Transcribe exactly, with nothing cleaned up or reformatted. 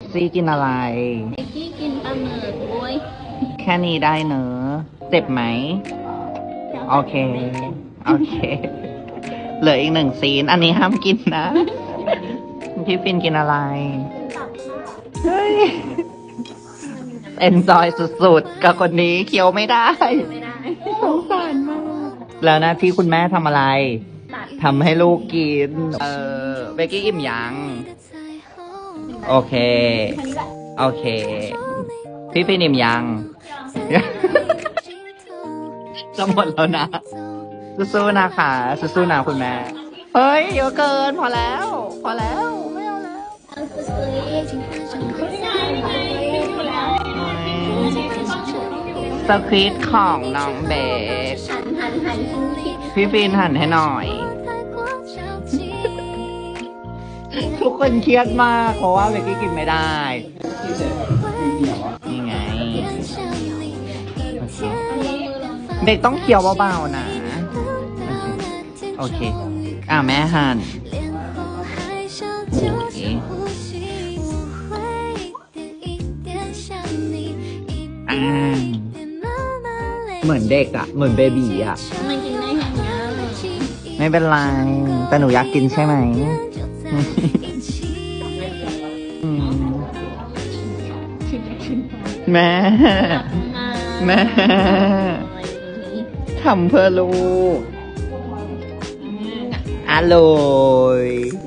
ซี่กินอะไรเบกกี้กินปลาหมึกโว้ยแค่นี้ได้เนอะเจ็บไหมโอเคโอเคเหลืออีกหนึ่งซีนอันนี้ห้ามกินนะพี่ฟินกินอะไรเฮ้ยเอนจอยสุดๆกับคนนี้เคี้ยวไม่ได้สงสารมากแล้วนะที่คุณแม่ทำอะไรทำให้ลูกกินเออเบกกี้อิ่มยังโอเคโอเคพี่ฟินอิ่มยังจะหมดแล้วนะสู้ๆนะคะสู้ๆนะคุณแม่เฮ้ยเยอะเกินพอแล้วพอแล้วไม่เอาแล้วสคริปต์ของน้องเบสพี่ฟินหั่นให้หน่อยทุกคนเครียดมากเพราะว่าเบกกี้กินไม่ได้นี่ไงเบกต้องเคี้ยวเบาๆนะโอเคอ่ะแม่หั่นโอเคอ่าเหมือนเด็กอ่ะเหมือนเบบีอ่ะมันกินได้แค่นี้ไม่เป็นไรแต่หนูอยากกินใช่ไหมแม่แม่ทำเพื่อลูกอร่อย